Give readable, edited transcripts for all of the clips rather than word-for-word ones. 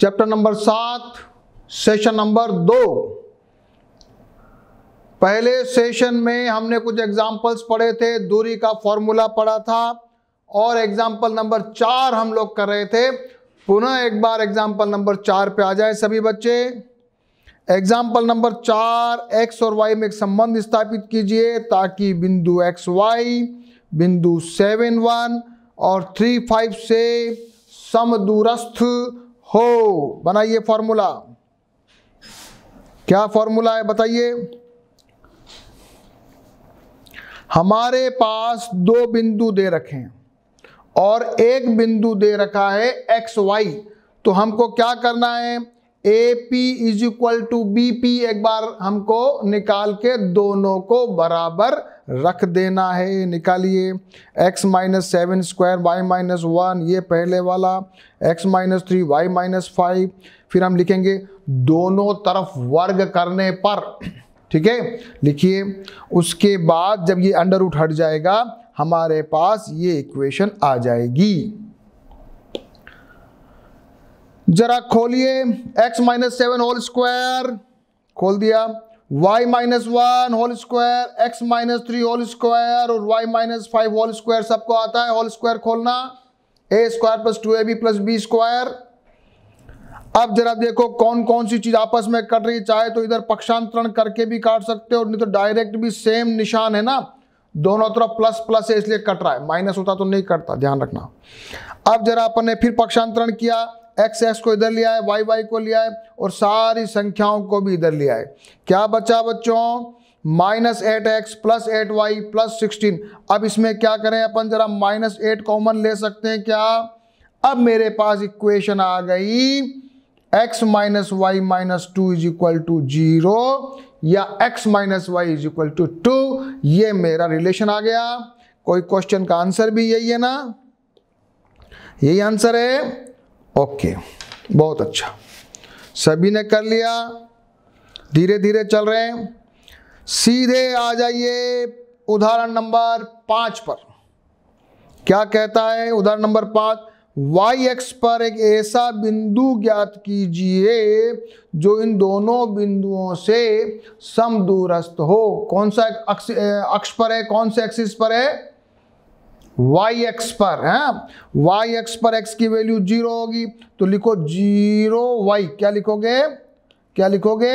Chapter number 7 session number 2। पहले session में हमने कुछ एग्जाम्पल्स पढ़े थे, दूरी का फॉर्मूला पढ़ा था और एग्जाम्पल नंबर 4 हम लोग कर रहे थे। पुनः एक बार एग्जाम्पल नंबर 4 पे आ जाए सभी बच्चे। एग्जाम्पल नंबर 4, एक्स और वाई में एक संबंध स्थापित कीजिए ताकि बिंदु एक्स वाई बिंदु 7, 1 और 3, 5 से समदूरस्थ हो। बनाइए फॉर्मूला। क्या फॉर्मूला है बताइए। हमारे पास दो बिंदु दे रखे हैं और एक बिंदु दे रखा है एक्स वाई, तो हमको क्या करना है, A P is equal to B P एक बार हमको निकाल के दोनों को बराबर रख देना है। निकालिए, x minus 7 square Y minus 1 ये पहले वाला, x माइनस 3 वाई माइनस 5, फिर हम लिखेंगे दोनों तरफ वर्ग करने पर, ठीक है, लिखिए। उसके बाद जब ये अंडर रूट हट जाएगा हमारे पास ये इक्वेशन आ जाएगी। जरा खोलिए, x माइनस 7 होल स्क्वायर खोल दिया, y minus 1 whole square, x minus 3 whole square और y माइनस 5 होल स्क्वायर, सबको आता है होल स्क्वायर खोलना, a square plus 2ab plus b square. अब जरा देखो कौन कौन सी चीज आपस में कट रही है। चाहे तो इधर पक्षांतरण करके भी काट सकते हो, नहीं तो डायरेक्ट भी सेम निशान है ना, दोनों तरफ प्लस प्लस है इसलिए कट रहा है, माइनस होता तो नहीं कटता, ध्यान रखना। अब जरा अपन ने फिर पक्षांतरण किया, एक्स एक्स को इधर लिया है, वाई वाई को लिया है और सारी संख्याओं को भी इधर लिया है। क्या बचा बच्चों, minus 8x plus 8y plus 16। अब इसमें क्या करें अपन, जरा माइनस 8 कॉमन ले सकते हैं क्या। अब मेरे पास इक्वेशन आ गई x minus Y minus 2 is equal to 0 या x minus Y is equal to 2। ये मेरा रिलेशन आ गया। कोई क्वेश्चन का आंसर भी यही है ना, यही आंसर है। ओके, बहुत अच्छा, सभी ने कर लिया, धीरे धीरे चल रहे हैं। सीधे आ जाइए उदाहरण नंबर 5 पर। क्या कहता है उदाहरण नंबर 5, वाई एक्स पर एक ऐसा बिंदु ज्ञात कीजिए जो इन दोनों बिंदुओं से समदूरस्थ हो। कौन सा अक्ष पर है, कौन से एक्सिस पर है, वाई एक्स पर है। वाई एक्स पर एक्स की वैल्यू 0 होगी तो लिखो 0y। क्या लिखोगे, क्या लिखोगे,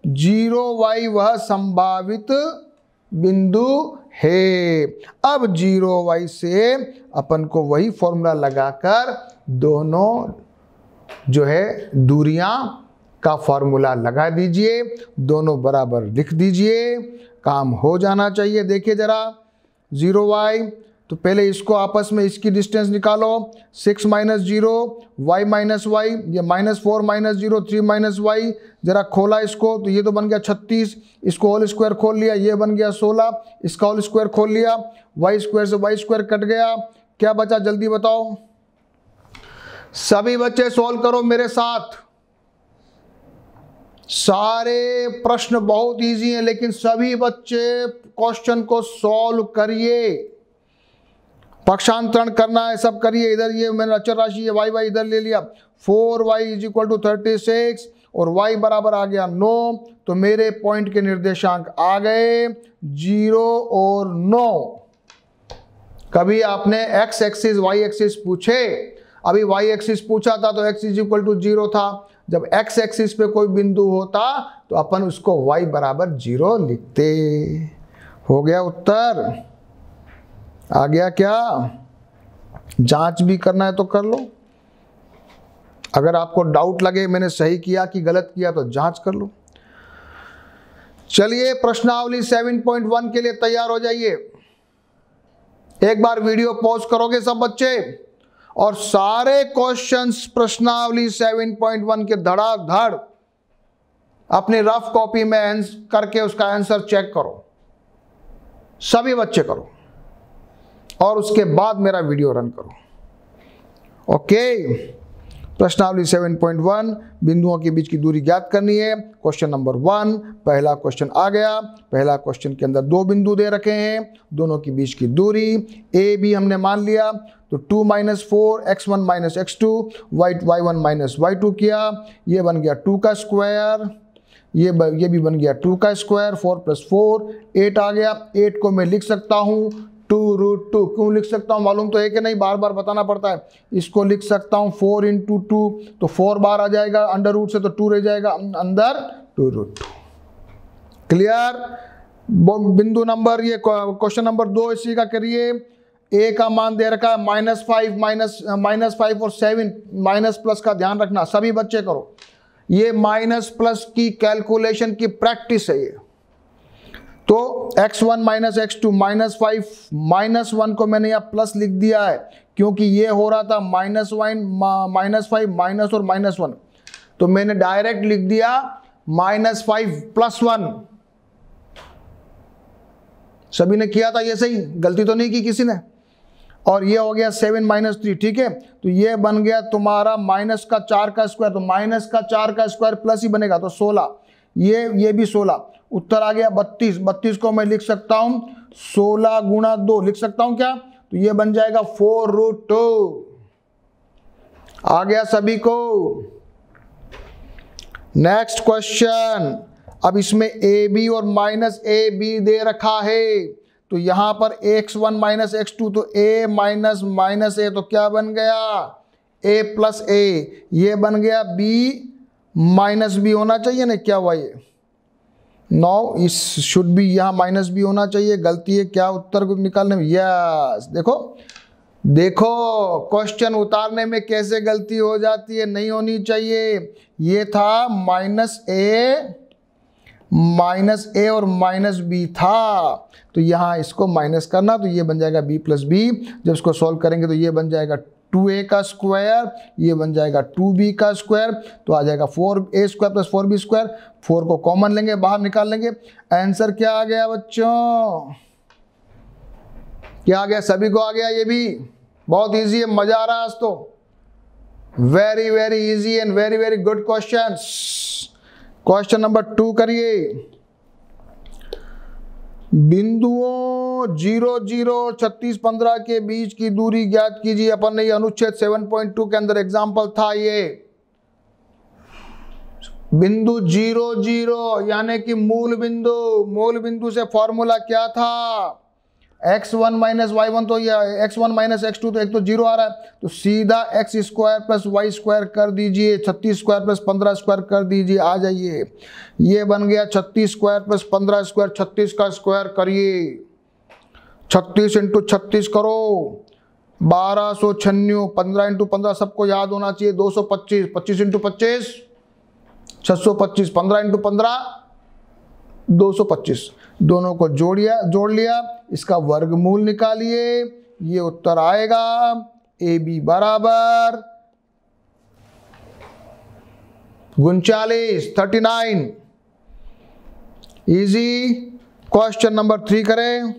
0y वह संभावित बिंदु है। अब 0y से अपन को वही फॉर्मूला लगाकर दोनों जो है दूरियां का फॉर्मूला लगा दीजिए, दोनों बराबर लिख दीजिए, काम हो जाना चाहिए। देखिए जरा 0y, तो पहले इसको आपस में इसकी डिस्टेंस निकालो, 6 माइनस 0 वाई माइनस वाई, ये माइनस 4 माइनस 0 3 माइनस वाई। जरा खोला इसको तो ये तो बन गया 36, इसको होल स्क्वायर खोल लिया, ये बन गया 16, इसका होल स्क्वायर खोल लिया, वाई स्क्वायर से वाई स्क्वायर कट गया, क्या बचा जल्दी बताओ। सभी बच्चे सॉल्व करो मेरे साथ। सारे प्रश्न बहुत इजी हैं लेकिन सभी बच्चे क्वेश्चन को सॉल्व करिए। पक्षांतरण करना है सब करिए। इधर ये मैंने अचर राशि है वाई वाई इधर ले लिया, 4y इज इक्वल टू 36 और y बराबर आ गया 9, तो मेरे पॉइंट के निर्देशांक आ गए 0 और 9। कभी आपने x एक्सिस y एक्सिस पूछे, अभी y एक्सिस पूछा था तो x इज इक्वल टू 0 था। जब x एक्सिस पे कोई बिंदु होता तो अपन उसको y बराबर 0 लिखते। हो गया उत्तर, आ गया क्या। जांच भी करना है तो कर लो, अगर आपको डाउट लगे मैंने सही किया कि गलत किया तो जांच कर लो। चलिए प्रश्नावली 7.1 के लिए तैयार हो जाइए। एक बार वीडियो पॉज करोगे सब बच्चे और सारे क्वेश्चंस प्रश्नावली 7.1 के धड़ाधड़ अपनी रफ कॉपी में करके उसका आंसर चेक करो, सभी बच्चे करो और उसके बाद मेरा वीडियो रन करो। ओके, प्रश्नावली 7.1 बिंदुओं के बीच की दूरी ज्ञात करनी है। क्वेश्चन नंबर 1 पहला क्वेश्चन आ गया। पहला क्वेश्चन के अंदर दो बिंदु दे रखे हैं, दोनों के बीच की दूरी ए बी हमने मान लिया, तो 2 - 4 x1 - x2 y1 - y2 किया, ये बन गया 2 का स्क्वायर, ये भी बन गया 2 का स्क्वायर, 4 + 4 8 आ गया। 8 को मैं लिख सकता हूँ 2√2। क्यों लिख सकता हूँ मालूम तो है कि नहीं, बार बार बताना पड़ता है। इसको लिख सकता हूँ 4 × 2, तो 4 बार आ जाएगा, अंडर रूट से तो 2 रह जाएगा अंदर 2√2। क्लियर। बिंदु नंबर ये क्वेश्चन नंबर 2 इसी का करिए। ए का मान दे रखा है -5 और 7 माइनस प्लस का ध्यान रखना, सभी बच्चे करो। ये माइनस प्लस की कैलकुलेशन की प्रैक्टिस है ये। तो x1 - x2 -5 -1 को मैंने यहाँ प्लस लिख दिया है, क्योंकि ये हो रहा था -5 माइनस और -1, तो मैंने डायरेक्ट लिख दिया -5 + 1। सभी ने किया था ये सही, गलती तो नहीं की किसी ने। और ये हो गया 7 - 3, ठीक है। तो ये बन गया तुम्हारा -4 का स्क्वायर, तो -4 का स्क्वायर प्लस ही बनेगा, तो 16। ये भी 16। उत्तर आ गया 32। 32 को मैं लिख सकता हूं 16 × 2 लिख सकता हूं क्या, तो ये बन जाएगा 4√2। आ गया सभी को। Next question. अब इसमें ए बी और -AB दे रखा है, तो यहां पर x1 - x2, तो a - a, तो क्या बन गया a + a, ये बन गया b - b होना चाहिए ना, क्या हुआ ये, नो इस शुड बी, यहाँ -b होना चाहिए। गलती है क्या उत्तर को निकालने में, यस। देखो क्वेश्चन उतारने में कैसे गलती हो जाती है, नहीं होनी चाहिए। ये था -a और -b था, तो यहाँ इसको माइनस करना, तो ये बन जाएगा b + b। जब इसको सॉल्व करेंगे तो ये बन जाएगा 2a का स्क्वायर, ये बन जाएगा 2b का स्क्वायर, तो आ जाएगा 4a² + 4b²। 4 को कॉमन लेंगे, बाहर निकाल लेंगे। आंसर क्या आ गया बच्चों, क्या आ गया, सभी को आ गया। ये भी बहुत इजी है, मजा आ रहा है आज तो। Very very easy and very very good questions. Question number 2 करिए। बिंदुओं 0, 0, 36, 15 के बीच की दूरी ज्ञात कीजिए। अपन ने अनुच्छेद 7.2 के अंदर एग्जाम्पल था ये। बिंदु 0, 0 यानी कि मूल बिंदु से फॉर्मूला क्या था, x1 - y1, तो ये x1 - x2, तो एक तो 0 आ रहा है, तो सीधा x² + y² कर दीजिए, 36² + 15² कर दीजिए, आ जाइए। ये बन गया 36² + 15², 36 का स्क्वायर करिए, 36 × 36 करो, 1296, 15 × 15 सबको याद होना चाहिए, 225, 25 × 25 625, 15 × 15 225। दोनों को जोड़ लिया, इसका वर्गमूल निकालिए, ये उत्तर आएगा AB बराबर 39। इजी। क्वेश्चन नंबर 3 करें।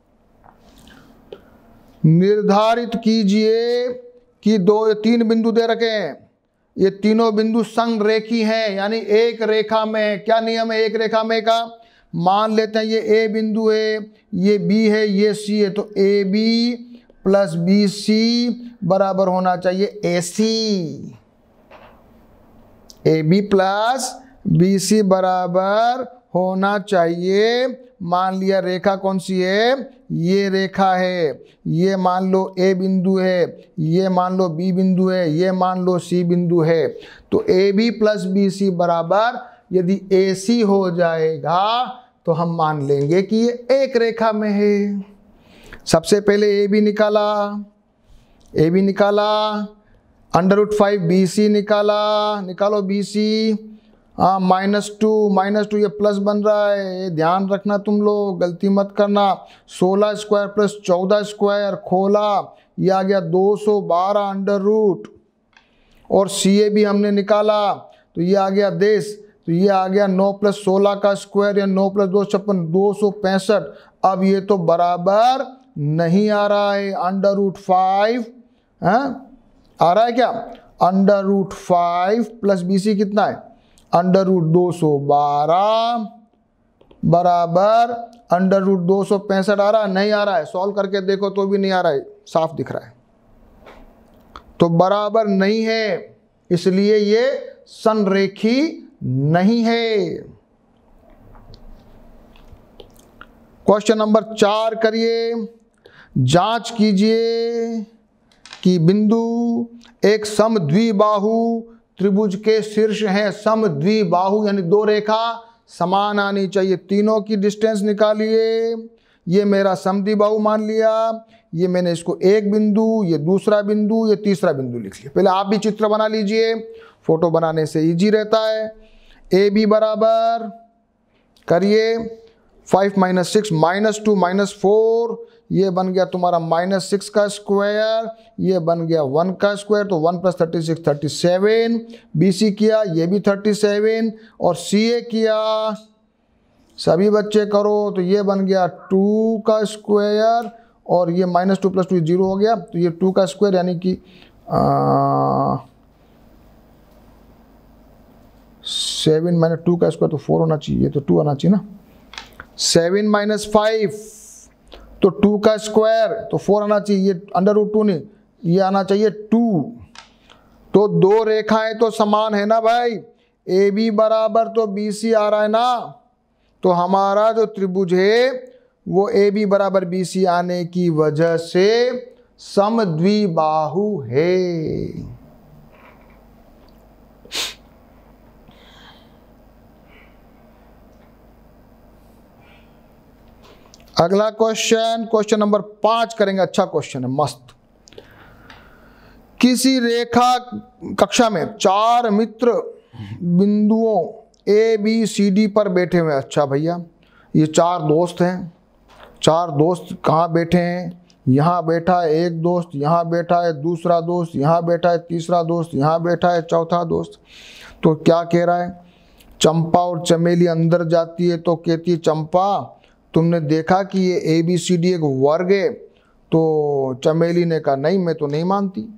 निर्धारित कीजिए कि 3 बिंदु दे रखे हैं, ये तीनों बिंदु संरेखी हैं, यानी एक रेखा में है। क्या नियम है एक रेखा में का, मान लेते हैं ये A बिंदु है, ये B है, ये C है, तो AB + BC बराबर होना चाहिए AC। AB + BC बराबर होना चाहिए। मान लिया रेखा कौन सी है, ये रेखा है, ये मान लो A बिंदु है, ये मान लो B बिंदु है, ये मान लो C बिंदु है। तो AB + BC बराबर यदि AC हो जाएगा तो हम मान लेंगे कि ये एक रेखा में है। सबसे पहले AB निकाला, √5 BC निकालो BC। -2 ये प्लस बन रहा है, ये ध्यान रखना तुम लोग, गलती मत करना। 16² + 14² खोला, ये आ गया 212 √। और CA भी हमने निकाला, तो ये आ गया देश, तो ये आ गया 9 + 16 का स्क्वायर, या 9 + 2 56, 265। अब ये तो बराबर नहीं आ रहा है, √5 आ रहा है क्या, √5 प्लस BC कितना है √212 बराबर √265 आ रहा है, नहीं आ रहा है, सॉल्व करके देखो तो भी नहीं आ रहा है, साफ दिख रहा है, तो बराबर नहीं है, इसलिए ये संरेखी नहीं है। क्वेश्चन नंबर 4 करिए। जांच कीजिए कि बिंदु एक समद्विबाहु त्रिभुज के शीर्ष हैं। समद्विबाहु यानी दो रेखा समान आनी चाहिए, तीनों की डिस्टेंस निकालिए। ये मेरा समद्विबाहु मान लिया, ये मैंने इसको एक बिंदु, ये दूसरा बिंदु, ये तीसरा बिंदु लिख लिया। पहले आप भी चित्र बना लीजिए, फोटो बनाने से इजी रहता है। ए बी बराबर करिए 5 - 6 -2 -4, ये बन गया तुम्हारा -6 का स्क्वायर, ये बन गया 1 का स्क्वायर, तो 1 + 36 37। BC किया, ये भी 37, और CA किया, सभी बच्चे करो, तो ये बन गया 2 का स्क्वायर, और ये -2 + 2 0 हो गया, तो ये 2 का स्क्वायर यानी कि 7 - 2 का स्क्वायर तो 4 होना चाहिए, ये तो 2 आना चाहिए ना। 7 - 5 तो 2 का स्क्वायर तो 4 आना चाहिए, ये √2 नहीं, ये आना चाहिए 2। तो दो रेखाएं तो समान है ना भाई, AB बराबर तो BC आ रहा है ना, तो हमारा जो त्रिभुज है वो AB बराबर BC आने की वजह से समद्विबाहु है। अगला क्वेश्चन नंबर 5 करेंगे। अच्छा क्वेश्चन है, मस्त। किसी रेखा कक्षा में 4 मित्र बिंदुओं ABCD पर बैठे हुए हैं। अच्छा भैया, ये 4 दोस्त हैं, 4 दोस्त कहाँ बैठे हैं? यहाँ बैठा है एक दोस्त, यहाँ बैठा है दूसरा दोस्त, यहाँ बैठा है तीसरा दोस्त, यहाँ बैठा है चौथा दोस्त। तो क्या कह रहा है? चंपा और चमेली अंदर जाती है तो कहती है, चंपा तुमने देखा कि ये ABCD एक वर्ग है? तो चमेली ने कहा, नहीं मैं तो नहीं मानती।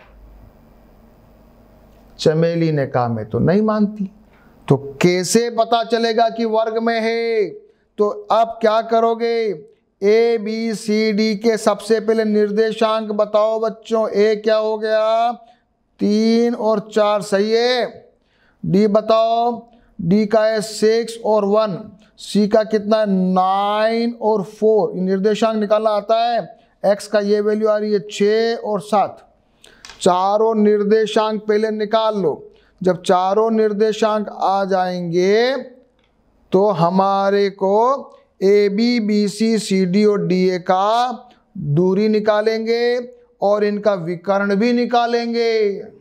चमेली ने कहा, मैं तो नहीं मानती। तो कैसे पता चलेगा कि वर्ग में है? तो अब क्या करोगे? ABCD के सबसे पहले निर्देशांक बताओ बच्चों। A क्या हो गया? 3 और 4 सही है। D बताओ, D का है 6 और 1। C का कितना है? 9 और 4। निर्देशांक निकालना आता है। X का ये वैल्यू आ रही है 6 और 7। चारों निर्देशांक पहले निकाल लो। जब चारों निर्देशांक आ जाएंगे तो हमारे को AB, BC, CD और DA का दूरी निकालेंगे और इनका विकर्ण भी निकालेंगे।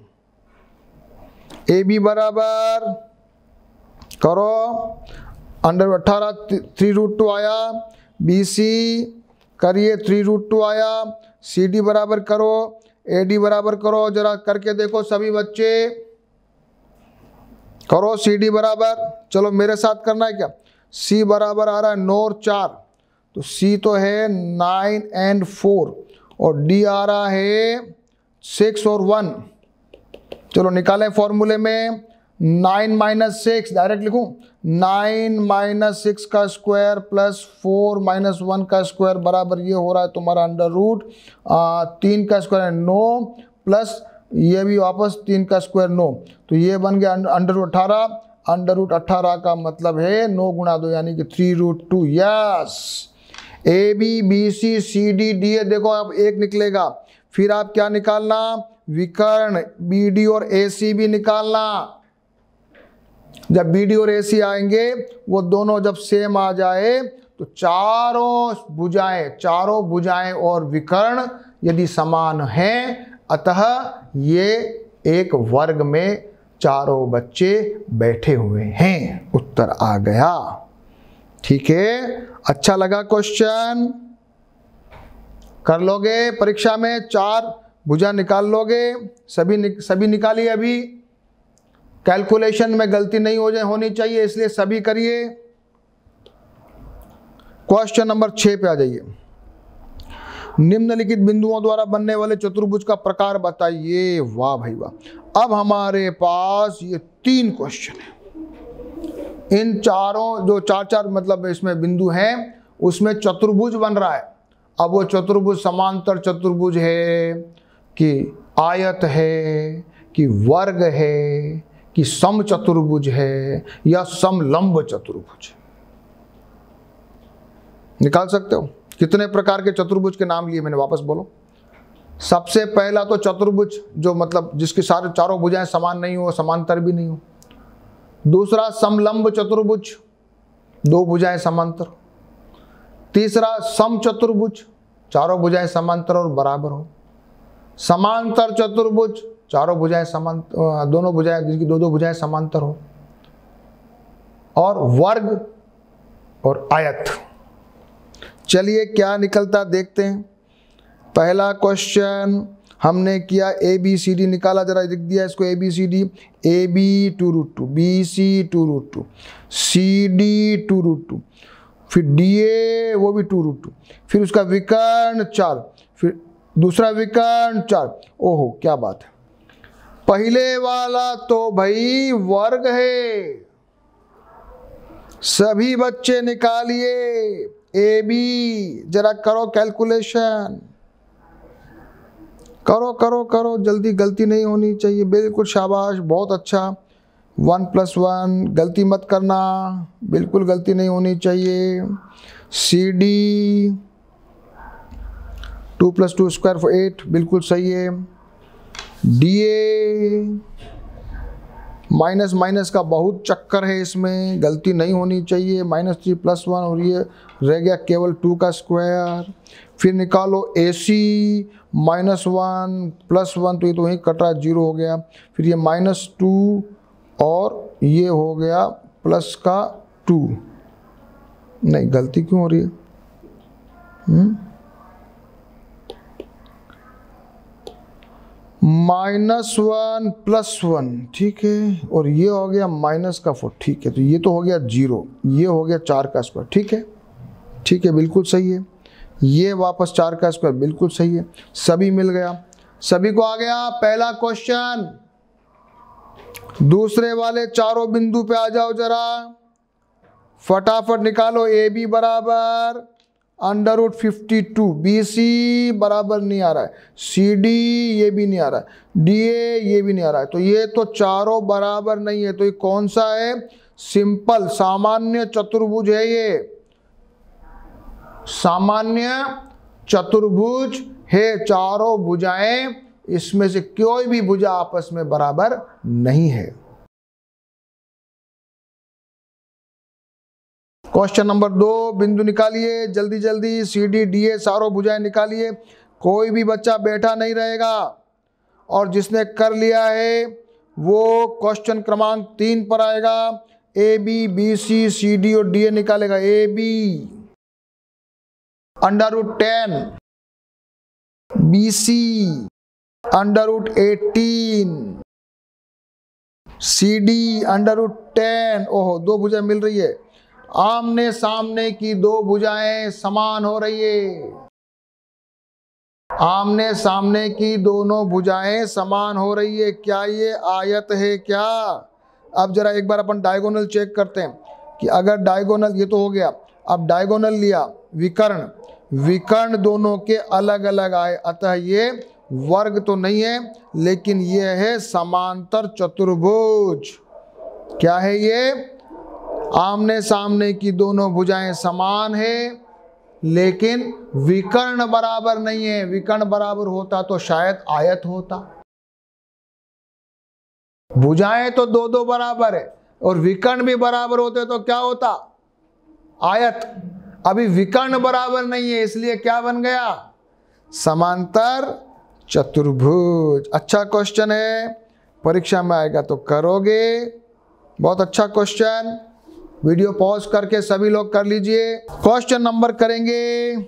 AB बराबर करो, √18 3√2 आया। BC करिए 3√2 आया। CD बराबर करो, AD बराबर करो, जरा करके देखो सभी बच्चे, करो CD बराबर। चलो मेरे साथ करना है क्या? C बराबर आ रहा है 9 और 4, तो C तो है 9 और 4, और D आ रहा है 6 और 1। चलो निकालें फॉर्मूले में। 9 - 6 डायरेक्ट लिखूं, 9 - 6 का स्क्वायर प्लस 4 - 1 का स्क्वायर बराबर ये हो रहा है तुम्हारा √3 का स्क्वायर है 9, प्लस ये भी वापस 3 का स्क्वायर 9, तो ये बन गया √18। √18 का मतलब है 9 × 2 यानी कि 3√2। Yes, AB, BC, CD, DA देखो अब 1 निकलेगा। फिर आप क्या निकालना? विकर्ण BD और AC भी निकालना। जब BD और AC आएंगे, वो दोनों जब सेम आ जाए तो चारों भुजाएं और विकर्ण यदि समान हैं, अतः ये एक वर्ग में चारों बच्चे बैठे हुए हैं। उत्तर आ गया। ठीक है, अच्छा लगा क्वेश्चन? कर लोगे परीक्षा में? 4 भुजा निकाल लोगे? सभी निकालिए। अभी कैलकुलेशन में गलती नहीं होनी चाहिए, इसलिए सभी करिए। क्वेश्चन नंबर 6 पे आ जाइए। निम्नलिखित बिंदुओं द्वारा बनने वाले चतुर्भुज का प्रकार बताइए। वाह भाई वाह। अब हमारे पास ये 3 क्वेश्चन है। इन चारों जो चार मतलब इसमें बिंदु हैं उसमें चतुर्भुज बन रहा है। अब वो चतुर्भुज समांतर चतुर्भुज है कि आयत है कि वर्ग है कि सम चतुर्भुज है या समलंब चतुर्भुज। निकाल सकते हो? कितने प्रकार के चतुर्भुज के नाम लिए मैंने, वापस बोलो। सबसे पहला तो चतुर्भुज जो मतलब जिसकी सारे चारों भुजाएं समान नहीं हो, समांतर भी नहीं हो। दूसरा समलंब चतुर्भुज, 2 भुजाएं समांतर। तीसरा सम चतुर्भुज, चारों भुजाएं समांतर और बराबर हो। समांतर चतुर्भुज, चारों भुजाएं समांतर, दोनों भुजाएं जिनकी 2 भुजाएं समांतर हो। और वर्ग और आयत। चलिए क्या निकलता देखते हैं। पहला क्वेश्चन हमने किया ABCD निकाला, जरा लिख दिया इसको ABCD। AB 2√2, BC 2√2, CD 2√2, फिर DA वो भी 2√2, फिर उसका विकर्ण 4, फिर दूसरा विकर्ण 4। ओहो क्या बात है, पहले वाला तो भाई वर्ग है। सभी बच्चे निकालिए AB, जरा करो कैलकुलेशन, करो करो करो जल्दी, गलती नहीं होनी चाहिए। बिल्कुल शाबाश, बहुत अच्छा। 1 + 1, गलती मत करना, बिल्कुल गलती नहीं होनी चाहिए। CD 2 + 2 ² 8, बिल्कुल सही है। DA माइनस माइनस का बहुत चक्कर है इसमें, गलती नहीं होनी चाहिए। -3 + 1 और ये रह गया केवल 2 का स्क्वायर। फिर निकालो AC -1 + 1, तो ये तो वहीं कट रहा, 0 हो गया। फिर ये -2 और ये हो गया +2। नहीं, गलती क्यों हो रही है? -1 + 1, ठीक है। और ये हो गया -4, ठीक है। तो ये तो हो गया 0, ये हो गया 4 का स्क्वायर, ठीक है, ठीक है, बिल्कुल सही है। ये वापस 4 का स्क्वायर, बिल्कुल सही है। सभी मिल गया, सभी को आ गया पहला क्वेश्चन। दूसरे वाले चारों बिंदु पे आ जाओ जरा, फटाफट निकालो। AB बराबर √52, BC बराबर नहीं आ रहा है, CD ये भी नहीं आ रहा है, DA ये भी नहीं आ रहा है। तो ये तो चारों बराबर नहीं है। तो ये कौन सा है? सिंपल सामान्य चतुर्भुज है। ये सामान्य चतुर्भुज है। चारों भुजाएं, इसमें से कोई भी भुजा आपस में बराबर नहीं है। क्वेश्चन नंबर 2, बिंदु निकालिए जल्दी जल्दी। CD DA चारों भुजाएं निकालिए, कोई भी बच्चा बैठा नहीं रहेगा। और जिसने कर लिया है वो क्वेश्चन क्रमांक 3 पर आएगा। AB BC CD और DA निकालेगा। AB √10, BC √18, CD √10। ओहो, 2 भुजाएं मिल रही है। आमने सामने की 2 भुजाएं समान हो रही है। आमने सामने की दोनों भुजाएं समान हो रही है। क्या ये आयत है क्या? अब जरा एक बार अपन डायगोनल चेक करते हैं कि अगर डायगोनल, ये तो हो गया। अब डायगोनल लिया, विकर्ण, विकर्ण दोनों के अलग अलग आए, अतः ये वर्ग तो नहीं है, लेकिन ये है समांतर चतुर्भुज। क्या है ये? आमने सामने की दोनों भुजाएं समान है, लेकिन विकर्ण बराबर नहीं है। विकर्ण बराबर होता तो शायद आयत होता। भुजाएं तो 2 बराबर है और विकर्ण भी बराबर होते तो क्या होता? आयत। अभी विकर्ण बराबर नहीं है, इसलिए क्या बन गया? समांतर चतुर्भुज। अच्छा क्वेश्चन है, परीक्षा में आएगा तो करोगे। बहुत अच्छा क्वेश्चन। वीडियो पॉज करके सभी लोग कर लीजिए। क्वेश्चन नंबर करेंगे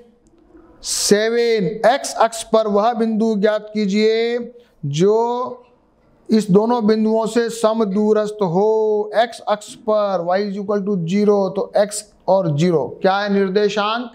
7। एक्स अक्ष पर वह बिंदु ज्ञात कीजिए जो इस दोनों बिंदुओं से समदूरस्थ हो। एक्स अक्ष पर y = 0, तो x और 0 क्या है निर्देशांक?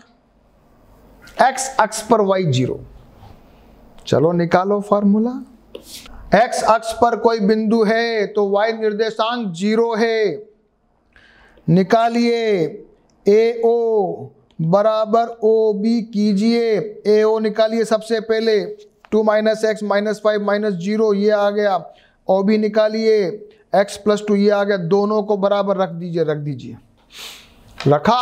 एक्स अक्ष पर y 0। चलो निकालो फार्मूला। एक्स अक्ष पर कोई बिंदु है तो वाई निर्देशांक 0 है। निकालिए ए ओ बराबर ओ बी कीजिए। ए ओ निकालिए सबसे पहले, 2 - x - 5 - 0 ये आ गया। ओ बी निकालिए, x + 2 ये आ गया। दोनों को बराबर रख दीजिए। रखा,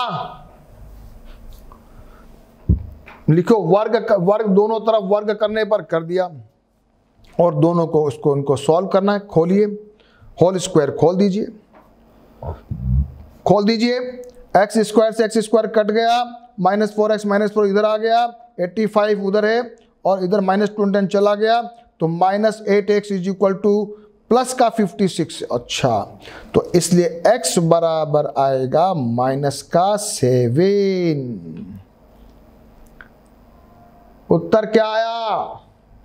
लिखो वर्ग दोनों तरफ वर्ग करने पर कर दिया। और दोनों को उनको सॉल्व करना है। खोलिए, होल स्क्वायर खोल दीजिए, x स्क्वायर से x स्क्वायर कट गया, -4x - 4 इधर आ गया, 85 उधर है और इधर -20 चला गया, तो -8x = प्लस का 56। अच्छा, तो इसलिए x बराबर आएगा -7। उत्तर क्या आया?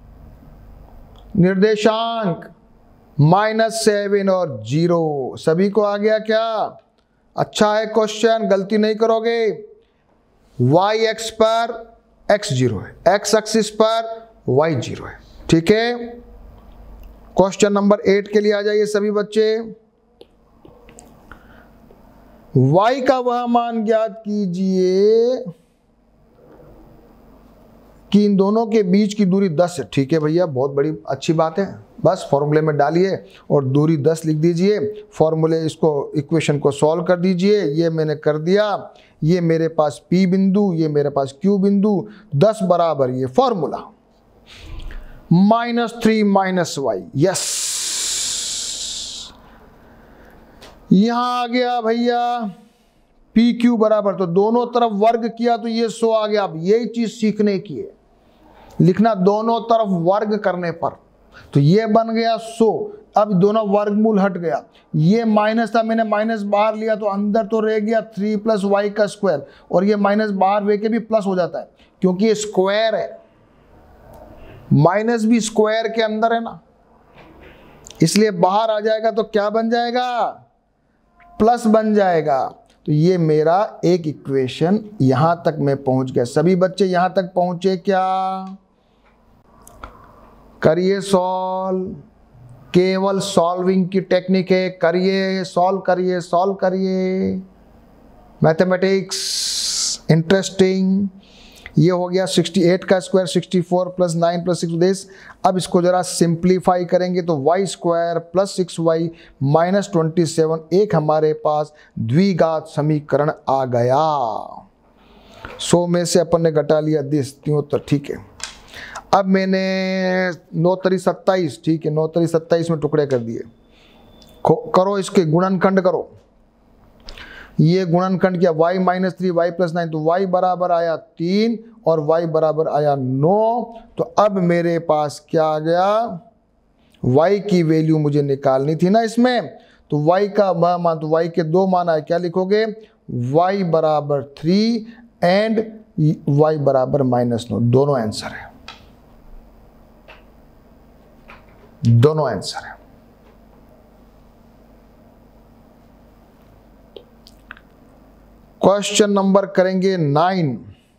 निर्देशांक -7 और 0। सभी को आ गया क्या? अच्छा है क्वेश्चन, गलती नहीं करोगे। y एक्स पर x 0 है, x एक्सिस पर y 0 है। ठीक है, क्वेश्चन नंबर 8 के लिए आ जाइए सभी बच्चे। y का वह मान ज्ञात कीजिए कि इन दोनों के बीच की दूरी 10 है। ठीक है भैया, बहुत बड़ी अच्छी बात है। बस फॉर्मूले में डालिए और दूरी 10 लिख दीजिए। फॉर्मूले इसको इक्वेशन को सॉल्व कर दीजिए। ये मैंने कर दिया। ये मेरे पास P बिंदु, ये मेरे पास Q बिंदु, 10 बराबर ये फॉर्मूला -3 - y। यस, यहां आ गया भैया PQ बराबर, तो दोनों तरफ वर्ग किया तो ये 100 आ गया। अब यही चीज सीखने की है, लिखना दोनों तरफ वर्ग करने पर, तो ये बन गया 100। अब दोनों वर्गमूल हट गया, ये माइनस था, मैंने माइनस बाहर लिया तो अंदर तो रह गया 3 + y का स्क्वायर, और ये माइनस बाहर वे के भी प्लस हो जाता है क्योंकि ये स्क्वायर है। माइनस भी स्क्वायर के अंदर है ना, इसलिए बाहर आ जाएगा तो क्या बन जाएगा? प्लस बन जाएगा। तो ये मेरा एक इक्वेशन, यहां तक मैं पहुंच गया। सभी बच्चे यहां तक पहुंचे क्या? करिए सॉल्व, केवल सॉल्विंग की टेक्निक है। करिए, सॉल्व करिए। Mathematics interesting. ये हो गया 68 का स्क्वायर, 64 + 9 + 6 देश। अब इसको जरा सिंप्लीफाई करेंगे तो y² + 6y - 27 एक हमारे पास द्विघात समीकरण आ गया। 100 में से अपन ने घटा लिया 10, तो ठीक है। अब मैंने 9 × 27, ठीक है, 9 × 27 में टुकड़े कर दिए। करो इसके गुणनखंड करो। ये गुणनखंड किया, y - 3 y + 9, तो y बराबर आया 3 और y बराबर आया 9। तो अब मेरे पास क्या आ गया? y की वैल्यू मुझे निकालनी थी ना इसमें, तो y का मान, तो y के 2 मान आए। क्या लिखोगे? y बराबर 3 एंड y बराबर -9। दोनों आंसर है, दोनों आंसर है। क्वेश्चन नंबर करेंगे 9।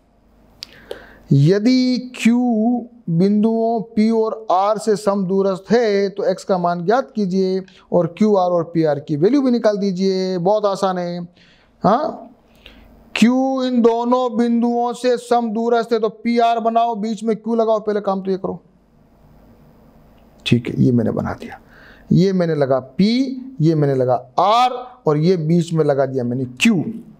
यदि Q बिंदुओं P और R से समदूरस्थ है तो x का मान ज्ञात कीजिए और QR और PR की वैल्यू भी निकाल दीजिए। बहुत आसान है। हाँ, Q इन दोनों बिंदुओं से समदूरस्थ है तो PR बनाओ, बीच में Q लगाओ। पहले काम तो ये करो। ठीक है, ये मैंने बना दिया। ये मैंने लगा P, ये मैंने लगा R और ये बीच में लगा दिया मैंने Q।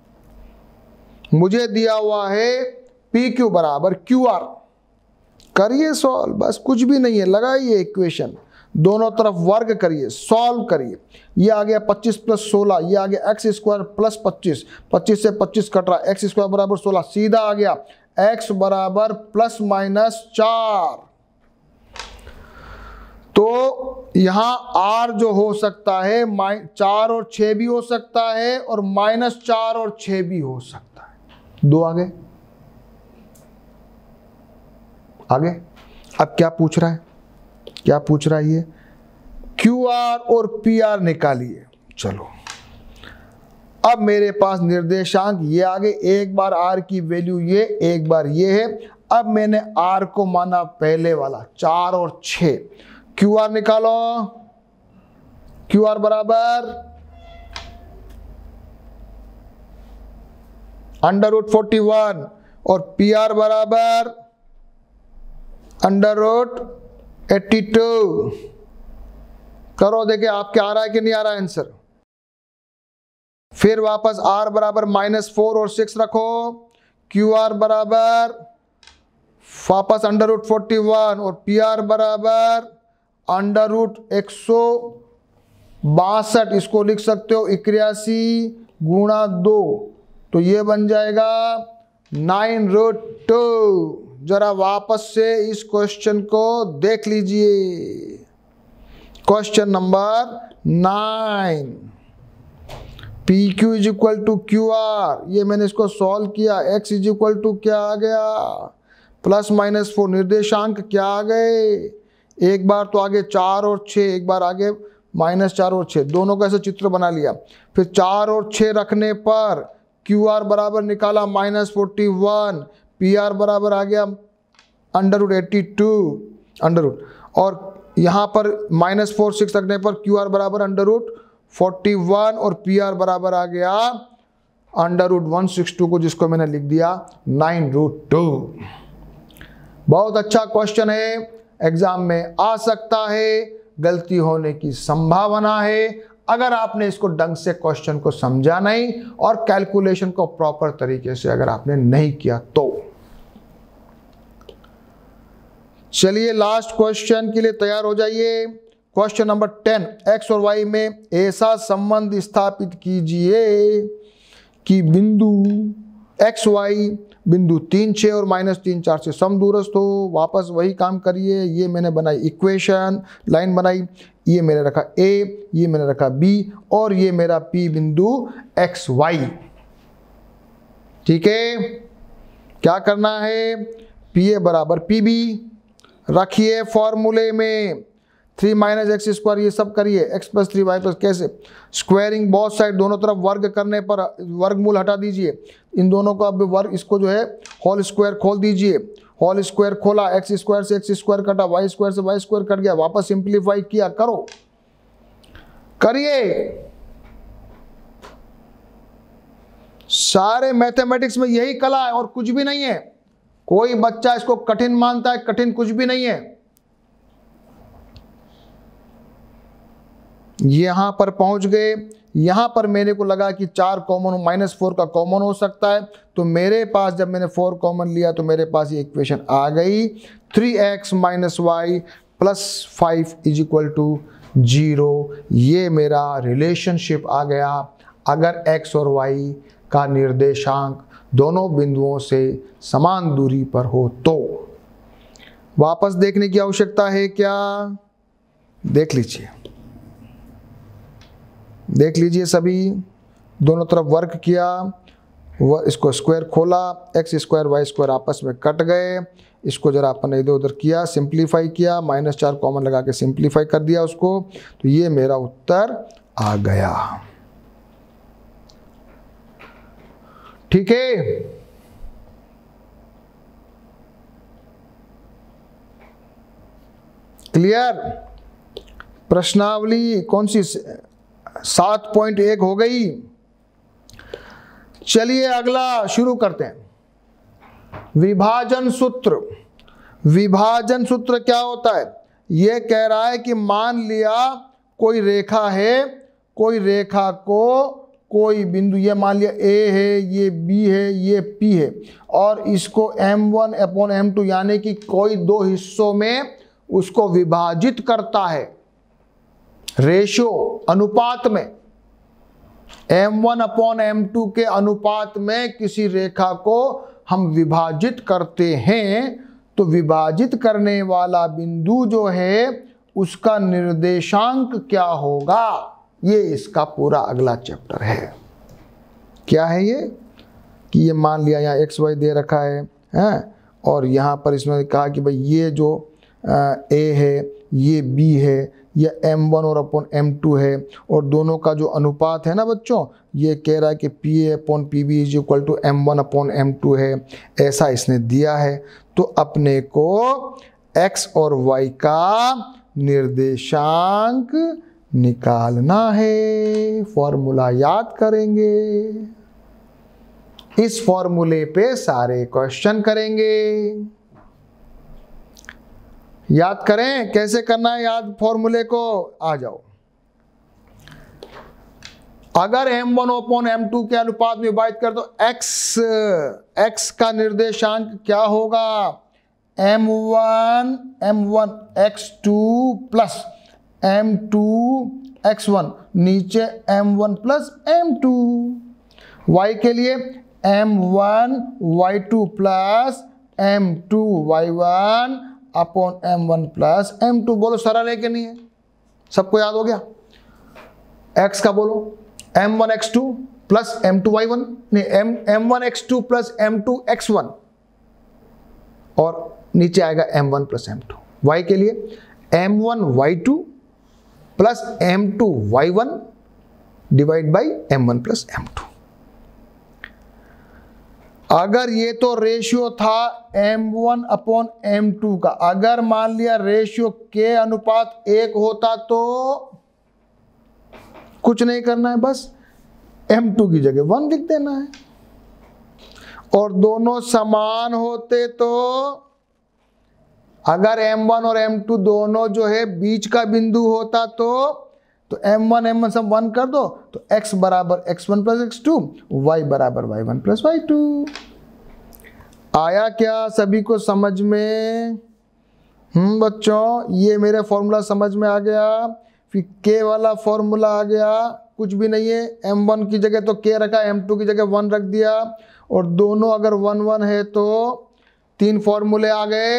मुझे दिया हुआ है PQ बराबर QR। करिए सॉल्व, बस कुछ भी नहीं है, लगाइए इक्वेशन, दोनों तरफ वर्ग करिए, सॉल्व करिए। ये आ गया 25 + 16, ये आ गया x² + 25, 25 से 25 कट रहा, x² बराबर 16, सीधा आ गया x बराबर ±4। तो यहां R जो हो सकता है 4 और 6 भी हो सकता है और -4 और 6 भी हो सकता है। 2 आगे। अब क्या पूछ रहा है? क्या पूछ रहा है ये? QR और PR निकालिए। चलो, अब मेरे पास निर्देशांक ये आगे, एक बार R की वैल्यू ये, एक बार ये है। अब मैंने R को माना पहले वाला 4 और 6, क्यू आर निकालो, क्यू आर बराबर √41 और पी आर बराबर √82। करो देखे आपके आ रहा है कि नहीं आ रहा है आंसर। फिर वापस r बराबर -4 और 6 रखो, क्यू आर बराबर वापस √41 और पी आर बराबर √162। इसको लिख सकते हो 81 गुणा 2, तो ये बन जाएगा 9√2। जरा वापस से इस क्वेश्चन को देख लीजिए। Question number 9, P Q is equal to Q R, ये मैंने इसको सॉल्व किया। एक्स इज इक्वल टू क्या आ गया, +-4। निर्देशांक क्या आ गए, एक बार तो आगे 4 और 6, एक बार आगे -4 और 6, दोनों का ऐसे चित्र बना लिया। फिर 4 और 6 रखने पर क्यू आर बराबर निकाला -41, पी आर बराबर आ गया √82 और यहाँ पर -4 6 रखने पर क्यू आर बराबर √41 और पी आर बराबर आ गया √162 को, जिसको मैंने लिख दिया 9√2। बहुत अच्छा क्वेश्चन है, एग्जाम में आ सकता है, गलती होने की संभावना है अगर आपने इसको ढंग से क्वेश्चन को समझा नहीं और कैलकुलेशन को प्रॉपर तरीके से अगर आपने नहीं किया तो। चलिए लास्ट क्वेश्चन के लिए तैयार हो जाइए। क्वेश्चन नंबर 10, एक्स और वाई में ऐसा संबंध स्थापित कीजिए कि बिंदु एक्स वाई बिंदु 3 6 और -3 4 से समदूरस्थ हो। वापस वही काम करिए, ये मैंने बनाई इक्वेशन, लाइन बनाई, ये मैंने रखा ए, ये मैंने रखा बी और ये मेरा पी बिंदु एक्स वाई। ठीक है, क्या करना है, पी ए बराबर पी बी रखिए फॉर्मूले में, 3 - x², ये सब करिए, x + 3y+, कैसे स्क्वायरिंग बोथ साइड, दोनों तरफ वर्ग करने पर वर्गमूल हटा दीजिए, इन दोनों का अब वर्ग, इसको जो है होल स्क्वायर खोल दीजिए, होल स्क्वायर खोला, x² से x² कटा, y² से y² कट गया, वापस सिंप्लीफाई किया, करो करिए। सारे मैथमेटिक्स में यही कला है और कुछ भी नहीं है। कोई बच्चा इसको कठिन मानता है, कठिन कुछ भी नहीं है। यहां पर पहुंच गए, यहां पर मेरे को लगा कि 4 कॉमन, -4 का कॉमन हो सकता है, तो मेरे पास जब मैंने 4 कॉमन लिया तो मेरे पास ये इक्वेशन आ गई, 3x - y + 5 = 0। ये मेरा रिलेशनशिप आ गया अगर x और y का निर्देशांक दोनों बिंदुओं से समान दूरी पर हो तो। वापस देखने की आवश्यकता है क्या, देख लीजिए, देख लीजिए सभी, दोनों तरफ वर्क किया, इसको स्क्वायर खोला, x² y² आपस में कट गए, इसको जरा अपन इधर उधर किया, सिंप्लीफाई किया, -4 कॉमन लगा के सिंप्लीफाई कर दिया उसको, तो ये मेरा उत्तर आ गया। ठीक है, क्लियर। प्रश्नावली कौन सी, 7.1 हो गई। चलिए अगला शुरू करते हैं, विभाजन सूत्र। विभाजन सूत्र क्या होता है, यह कह रहा है कि मान लिया कोई रेखा है, कोई रेखा को कोई बिंदु, ये मान लिया ए है, ये बी है, ये पी है, और इसको m1/m2 यानी कि कोई 2 हिस्सों में उसको विभाजित करता है, रेशो अनुपात में, m1/m2 के अनुपात में किसी रेखा को हम विभाजित करते हैं, तो विभाजित करने वाला बिंदु जो है उसका निर्देशांक क्या होगा, ये इसका पूरा अगला चैप्टर है। क्या है ये, कि ये मान लिया यहाँ x y दे रखा है, और यहाँ पर इसमें कहा कि भाई ये जो a है, ये b है, ये m1 और m2 है, और दोनों का जो अनुपात है ना बच्चों, ये कह रहा है कि PA/PB = m1/m2 है, ऐसा इसने दिया है। तो अपने को x और y का निर्देशांक निकालना है। फॉर्मूला याद करेंगे, इस फॉर्मूले पे सारे क्वेश्चन करेंगे। याद करें कैसे करना है याद फॉर्मूले को, आ जाओ। अगर m1 अपॉन m2 के अनुपात में विभाजित कर तो x का निर्देशांक क्या होगा, m1 x2 plus m2 x1, नीचे m1 प्लस m2। y के लिए m1 y2 plus m2 y1 upon m1 plus m2। बोलो सरल है कि नहीं है, सबको याद हो गया। x का बोलो m1 x2 plus m2 y1, नहीं m1 x2 plus m2 x1 और नीचे आएगा m1 प्लस m2। y के लिए m1 y2 plus m2 y1 divide by m1 plus m2। अगर ये तो रेशियो था m1 अपॉन m2 का, अगर मान लिया रेशियो के अनुपात 1 होता तो कुछ नहीं करना है, बस m2 की जगह 1 लिख देना है। और दोनों समान होते तो, अगर m1 और m2 दोनों जो है बीच का बिंदु होता तो m1 सब 1 कर दो तो x बराबर x1 प्लस x2, y बराबर y1 प्लस y2। आया क्या सभी को समझ में? बच्चों ये मेरे फॉर्मूला समझ में आ गया। फिर k वाला फॉर्मूला आ गया, कुछ भी नहीं है, m1 की जगह तो k रखा, m2 की जगह 1 रख दिया, और दोनों अगर 1 1 है तो 3 फॉर्मूले आ गए।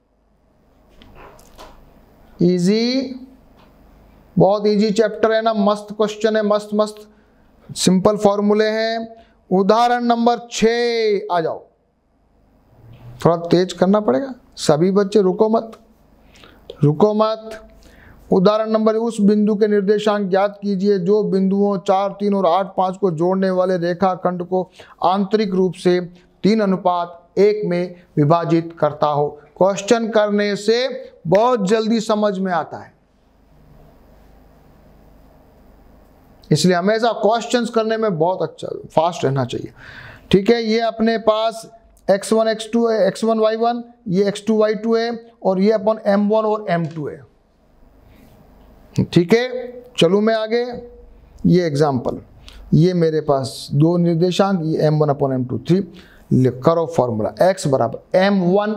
इजी, बहुत इजी चैप्टर है ना, मस्त क्वेश्चन है, मस्त मस्त सिंपल फॉर्मूले हैं। उदाहरण नंबर 6 आ जाओ, थोड़ा तेज करना पड़ेगा, सभी बच्चे रुको मत। उदाहरण नंबर, उस बिंदु के निर्देशांक ज्ञात कीजिए जो बिंदुओं 4 3 और 8 5 को जोड़ने वाले रेखाखंड को आंतरिक रूप से 3:1 में विभाजित करता हो। क्वेश्चन करने से बहुत जल्दी समझ में आता है, इसलिए हमेशा क्वेश्चंस करने में बहुत अच्छा फास्ट रहना चाहिए। ठीक है, ये अपने पास x1 x2 है, x1 y1, ये x2 y2 है, और ये अपन m1 और m2 है। ठीक है, चलूँ मैं आगे। ये एग्जाम्पल, ये मेरे पास दो निर्देशांक, ये m1 अपॉन m2 3। करो फॉर्मूला, x बराबर m1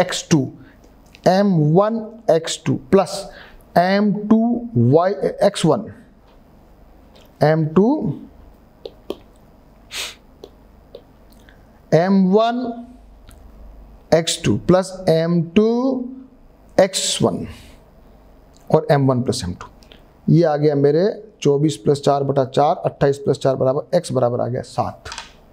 x2 plus m2 x1 m1 x2 plus m2 x1 और m1 प्लस m2। ये आ गया मेरे 24 प्लस 4 बटा 4, 28 प्लस 4 बराबर x बराबर आ गया 7।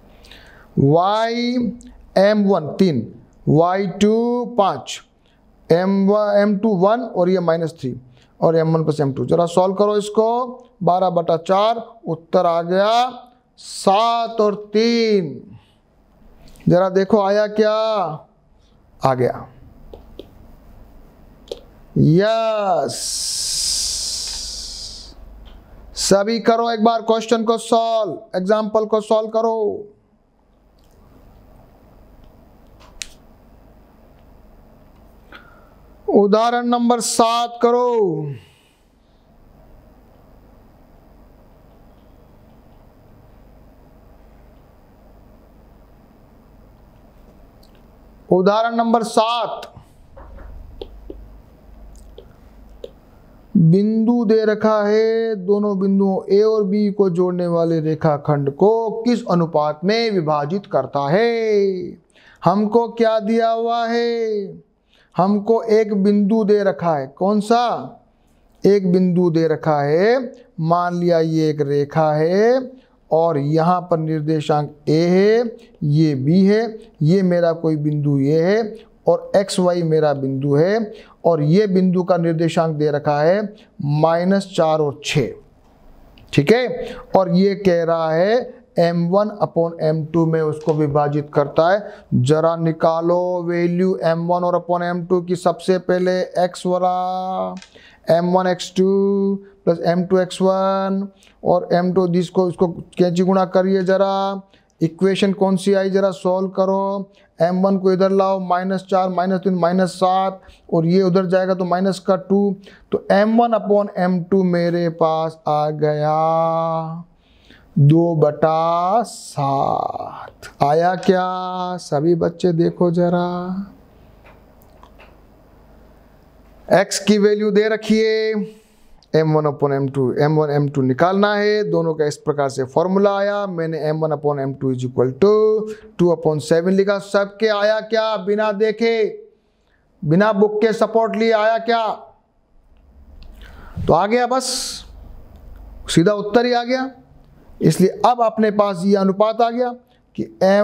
y m1 3, y2 5, m2 1 और ये -3 और m1 प्लस m2। जरा सॉल्व करो इसको, 12 बटा 4, उत्तर आ गया 7 और 3। जरा देखो आया क्या, आ गया, यस। सभी करो एक बार क्वेश्चन को सॉल्व, एग्जाम्पल को सॉल्व करो। उदाहरण नंबर 7 करो। उदाहरण नंबर 7, बिंदु दे रखा है, दोनों बिंदुओं ए और बी को जोड़ने वाले रेखाखंड को किस अनुपात में विभाजित करता है। हमको क्या दिया हुआ है, हमको एक बिंदु दे रखा है, कौन सा, एक बिंदु दे रखा है। मान लिया ये एक रेखा है और यहाँ पर निर्देशांक ए है, ये बी है, ये मेरा कोई बिंदु ये है और एक्स वाई मेरा बिंदु है, और ये बिंदु का निर्देशांक दे रखा है -4 और 6। ठीक है, और ये कह रहा है m1 अपॉन m2 में उसको विभाजित करता है। जरा निकालो वैल्यू m1 और अपॉन m2 की। सबसे पहले x वाला m1x2 प्लस m2x1 और m2 जिसको इसको कैंची गुणा करिए जरा, इक्वेशन कौन सी आई जरा सॉल्व करो। m1 को इधर लाओ, -4 -3 -7 और ये उधर जाएगा तो -2, तो m1/m2 मेरे पास आ गया 2/7। आया क्या सभी बच्चे देखो जरा, x की वैल्यू दे रखिए, m1/m2 m1 m2 निकालना है, दोनों का इस प्रकार से फॉर्मूला आया। मैंने m1/m2 = 2/7 लिखा। सबके आया क्या बिना देखे, बिना बुक के सपोर्ट लिए आया क्या? तो आ गया, बस सीधा उत्तर ही आ गया। इसलिए अब अपने पास ये अनुपात आ गया कि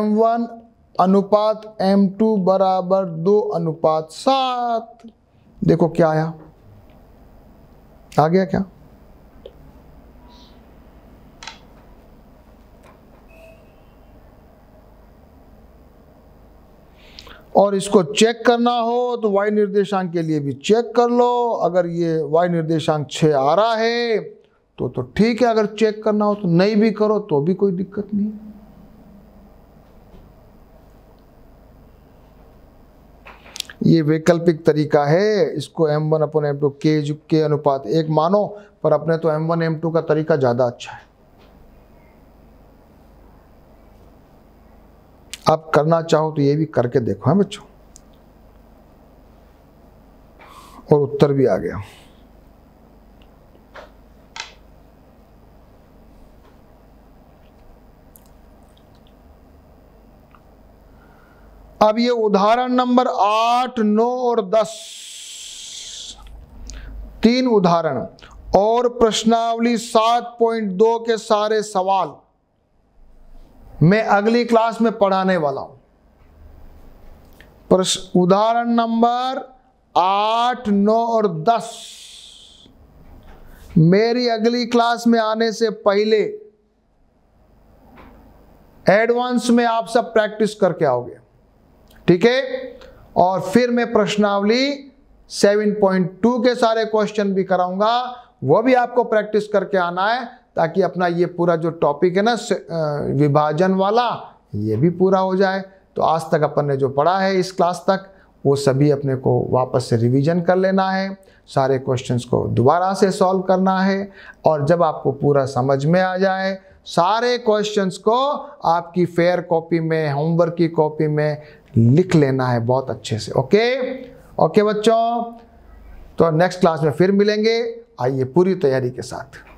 m1/m2 बराबर 2/7। देखो क्या आया, आ गया क्या? और इसको चेक करना हो तो y निर्देशांक के लिए भी चेक कर लो। अगर ये y निर्देशांक 6 आ रहा है तो ठीक है, अगर चेक करना हो तो नहीं भी करो तो भी कोई दिक्कत नहीं। ये वैकल्पिक तरीका है, इसको m1/m2 के अनुपात 1 मानो, पर अपने तो m1 m2 का तरीका ज्यादा अच्छा है। आप करना चाहो तो ये भी करके देखो है बच्चों, और उत्तर भी आ गया। अब ये उदाहरण नंबर 8, 9 और 10, 3 उदाहरण और प्रश्नावली 7.2 के सारे सवाल मैं अगली क्लास में पढ़ाने वाला हूं। उदाहरण नंबर 8, 9 और 10 मेरी अगली क्लास में आने से पहले एडवांस में आप सब प्रैक्टिस करके आओगे, ठीक है? और फिर मैं प्रश्नावली 7.2 के सारे क्वेश्चन भी कराऊंगा, वो भी आपको प्रैक्टिस करके आना है, ताकि अपना ये पूरा जो टॉपिक है ना विभाजन वाला, ये भी पूरा हो जाए। तो आज तक अपन ने जो पढ़ा है इस क्लास तक, वो सभी अपने को वापस से रिवीजन कर लेना है, सारे क्वेश्चंस को दोबारा से सॉल्व करना है। और जब आपको पूरा समझ में आ जाए, सारे क्वेश्चंस को आपकी फेयर कॉपी में, होमवर्क की कॉपी में लिख लेना है बहुत अच्छे से। ओके बच्चों, तो नेक्स्ट क्लास में फिर मिलेंगे। आइए पूरी तैयारी के साथ।